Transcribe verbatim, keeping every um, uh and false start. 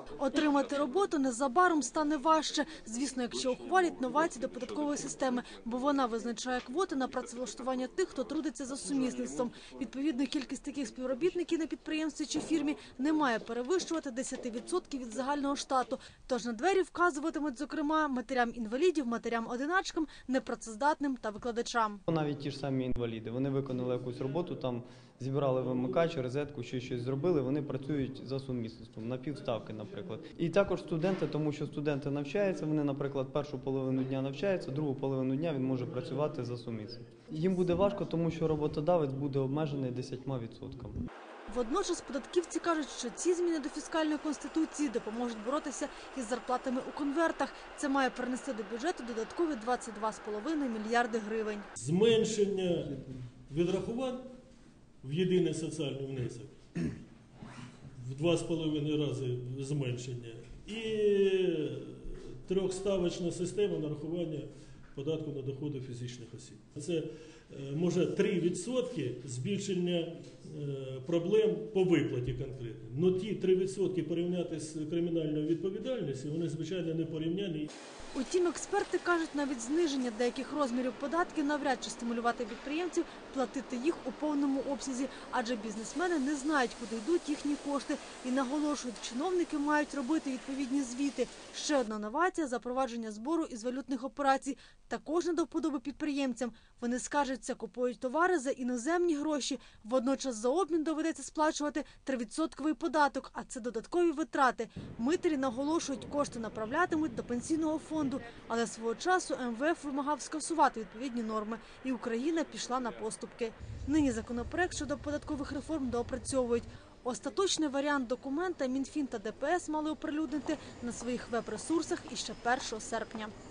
Отримати роботу незабаром стане важче. Звісно, якщо ухвалять новації до податкової системи, бо вона визначає квоти на працевлаштування тих, хто трудиться за сумісництвом. Відповідно, кількість таких співробітників на підприємстві чи фірмі не має перевищувати десять відсотків від загального штату. Тож на двері вказуватимуть, зокрема, матерям-інвалідів, матерям-одиначкам, непрацездатним та викладачам. Навіть ті ж самі інваліди, вони виконали якусь роботу, там зібрали вимикач, розетку, ще щось зробили, вони працюють за сумісництвом, на півставки, наприклад. І також студенти, тому що студенти навчаються, вони, наприклад, першу половину дня навчаються, другу половину дня він може працювати за сумісництвом. Їм буде важко, тому що роботодавець буде обмежений десятьма відсотками. Водночас податківці кажуть, що ці зміни до фіскальної конституції допоможуть боротися із зарплатами у конвертах. Це має принести до бюджету додаткові двадцять два з половиною мільярди гривень. Зменшення відрахувань в єдиний соціальний внесок в два з половиною рази зменшення і трьохставочна система нарахування податку на доходи фізичних осіб. Це може три відсотки збільшення проблем по виплаті конкретно. Но ті три відсотки порівняти з кримінальною відповідальністю, вони, звичайно, не порівняні. Утім, експерти кажуть, навіть зниження деяких розмірів податків навряд чи стимулювати підприємців платити їх у повному обсязі, адже бізнесмени не знають, куди йдуть їхні кошти і наголошують, чиновники мають робити відповідні звіти. Ще одна новація – запровадження збору із валютних операцій. Також не до вподоби підприємцям. Вони скаржаться, купують товари за іноземні гроші, водночас за обмін доведеться сплачувати трьохвідсотковий податок, а це додаткові витрати. Митарі наголошують, кошти направлятимуть до пенсійного фонду, але свого часу ем ве еф вимагав скасувати відповідні норми, і Україна пішла на поступки. Нині законопроект щодо податкових реформ доопрацьовують. Остаточний варіант документа Мінфін та де пе ес мали оприлюднити на своїх веб-ресурсах іще першого серпня.